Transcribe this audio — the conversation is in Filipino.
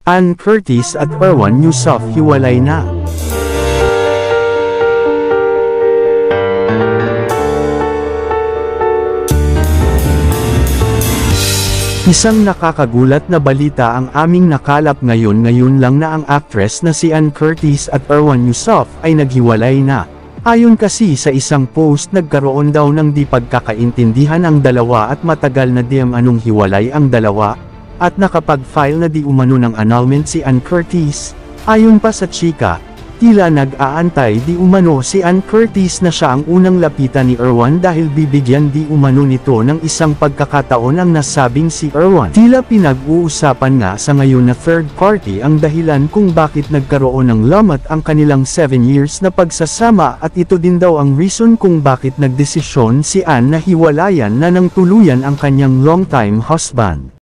Ann Curtis at Erwan Yusuf hiwalay na. Isang nakakagulat na balita ang aming nakalap ngayon lang na ang actress na si Ann Curtis at Erwan Yusuf ay naghiwalay na. Ayon kasi sa isang post, nagkaroon daw ng di pagkakaintindihan ang dalawa at matagal na di anong hiwalay ang dalawa, at nakapag-file na di umano ng annulment si Ann Curtis. Ayon pa sa chika, tila nag-aantay di umano si Ann Curtis na siya ang unang lapitan ni Erwan dahil bibigyan di umano nito ng isang pagkakataon ang nasabing si Erwan. Tila pinag-uusapan nga sa ngayon na third party ang dahilan kung bakit nagkaroon ng lamat ang kanilang 7 years na pagsasama, at ito din daw ang reason kung bakit nagdesisyon si Ann na hiwalayan na ng tuluyan ang kanyang longtime husband.